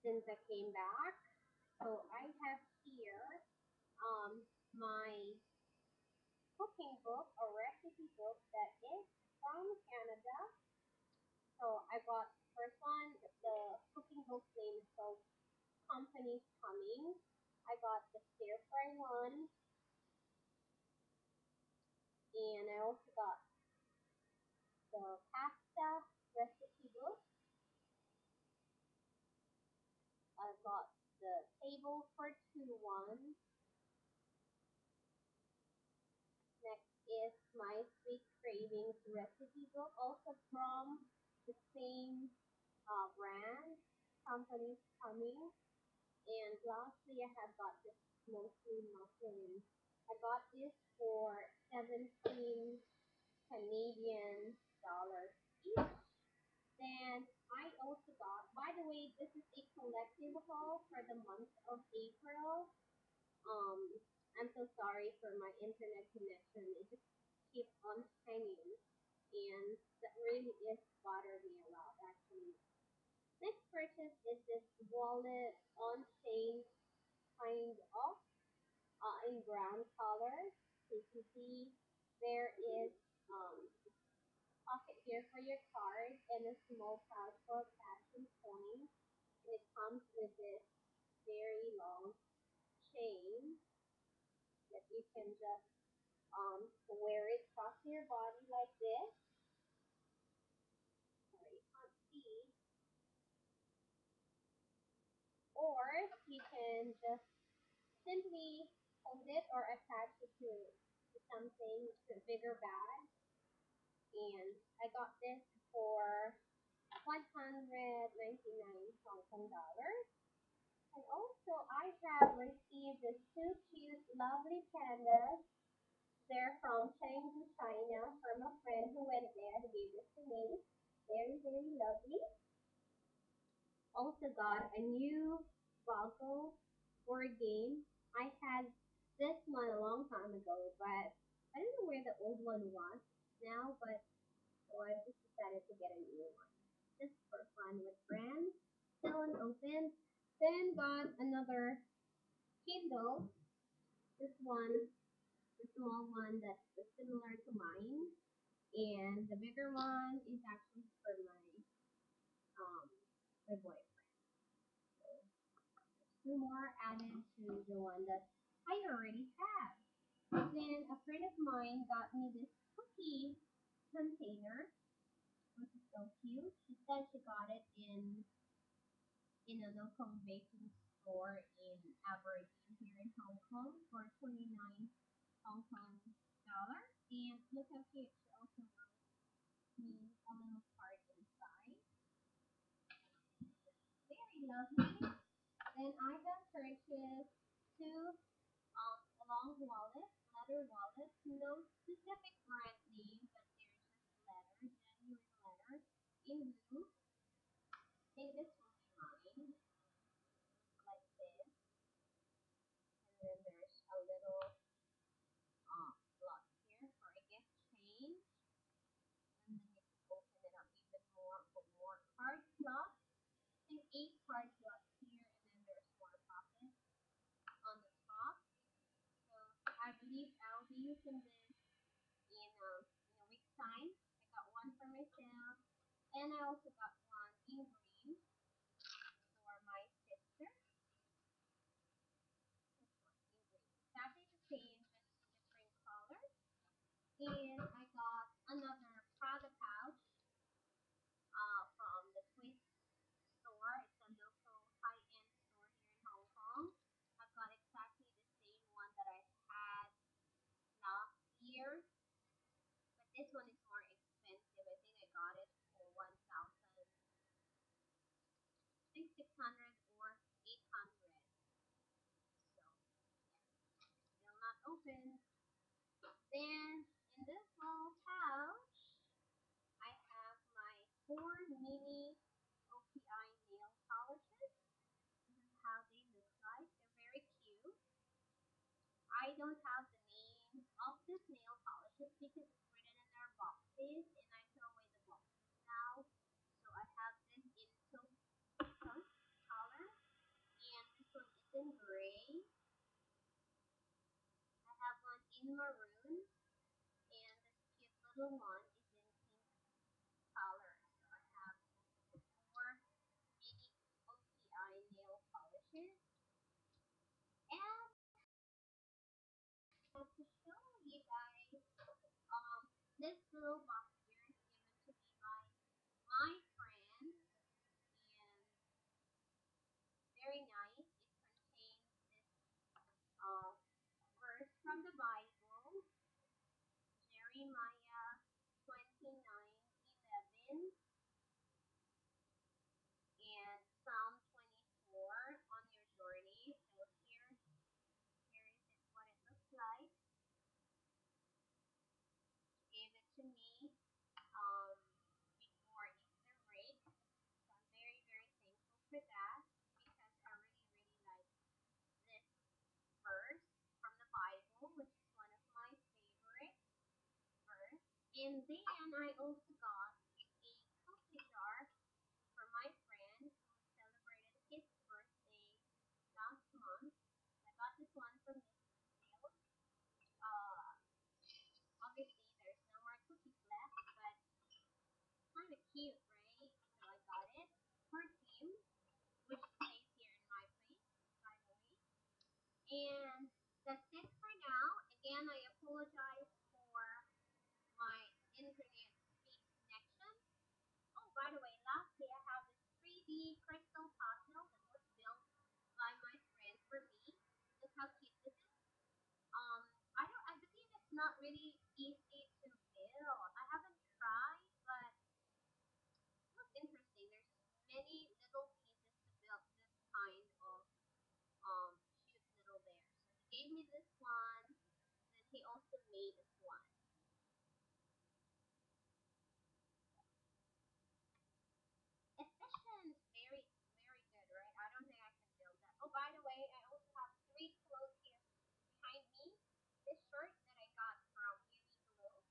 since I came back. So I have here my cooking book or recipe book that is from Canada. So I got the first one. The cooking book name is called Company's Coming. I got the stir fry one, and I also got the pasta recipe book. I got the table for two one. Next is my sweet cravings recipe book, also from the same brand. Company's Coming. And lastly, I have got this mostly muffin. I got this for 17 Canadian dollars each. Then I also got, by the way, this is a collective haul for the month of April. Um, I'm so sorry for my internet connection. It just keeps on hanging, and that really is bothering me a lot, actually. Next purchase is this wallet on chain kind of in brown color. So you can see there is pocket here for your card and a small pouch for cash and coins. And it comes with this very long chain that you can just wear it across your body like this. Sorry, you can't see. Or you can just simply hold it or attach it to something, to a bigger bag. And I got this for 199 Hong Kong dollars. And also, I have received these two cute, lovely pandas. They're from Chengdu, China, from a friend who went there who gave this to me. Very, very lovely. Also got a new Vago board game. I had this one a long time ago, but I don't know where the old one was now, but so I just decided to get a new one. Just for fun with friends. Still unopened. Then got another Kindle. This one, the small one that's similar to mine. And the bigger one is actually for um my boyfriend. So two more added to the one that I already have. Then a friend of mine got me this cookie container, which is so cute. She said she got it in a local baking store in Aberdeen here in Hong Kong for 29 Hong Kong dollars. And look how cute. She also wrote me a little card inside. Very lovely. Then I have purchased two long wallets, leather wallets. No specific brand name, but they're just leather, genuine leather in blue. I think this will be mine, like this. And then there's a little slot here for a gift change. And then you can open it up even more for more card slots. I think 8 card slots here, and then there's more pockets on the top. So I believe I'll be using this in a week's time. I got one for myself, and I also got one in green for my sister. This one in green. Exactly the same, just different colors. And I got another Prada pouch from the Twist store. It's a local high-end store here in Hong Kong. I've got exactly the same one that I had last year, but this one is more expensive. I think I got it for 1,000, I think 600 or 800. So yeah, still not open. Then in this little pouch, I have my four mini OPI nail polishes. This is how they look like. They're very cute. I don't have the names of these nail polishes because it's written in their boxes and I throw away the boxes now. So I have this in taupe color. in maroon, and this cute little one is in pink color. So I have four mini OPI nail polishes. And to show you guys, this little box here is given to me by my friend, and very nice. It contains this uh, verse from the Bible, Jeremiah 29:11, and Psalm 24 on your journey. So here is it, what it looks like. Gave it to me um, before Easter break. So I'm very, very thankful for that because I really, really like this verse from the Bible, which is one of my favorite verse. And then I also got a cookie jar for my friend who celebrated his birthday last month. I got this one from Mrs. Sales. Obviously, there's no more cookies left, but kind of cute, right? So I got it for him, which stays here in my place, by the way. And that's it for now. Again, I apologize for my internet speed connection. Oh, by the way, lastly, I have this 3D crystal puzzle that was built by my friend for me. Look how cute this is. Um, I believe it's not really easy to build. I haven't tried, but it looks interesting. There's many little pieces to build this kind of cute little bear. So he gave me this one, then he also made this one. Efficient, very, very good, right? I don't think I can build that. Oh, by the way, I also have three clothes here behind me. This shirt that I got from Uniqlo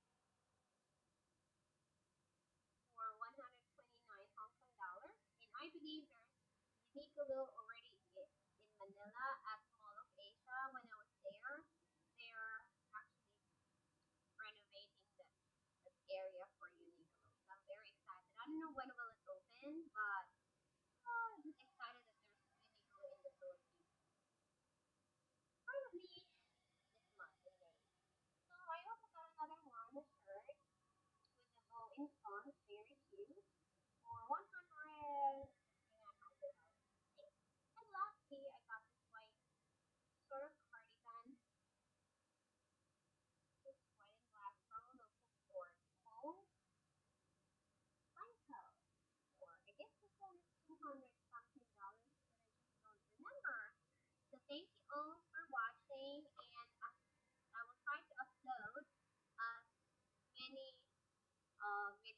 for 129 Hong Kong dollars, and I believe there's Uniqlo already in Manila at Mall of Asia. When I was there, they're actually renovating that area for Uniqlo. So I'm very excited. I don't know when will it open, but I'm just excited that there's Uniqlo in the Philippines. Finally, this month in May. So I also got another one, a shirt with a bow in front, very cute, for 100. And lastly, I got this white sort of cardigan, this white and black from a local store called Franco. Or I guess this one is 200 something dollars, but I just don't remember. So thank you all for watching, and I will try to upload as many videos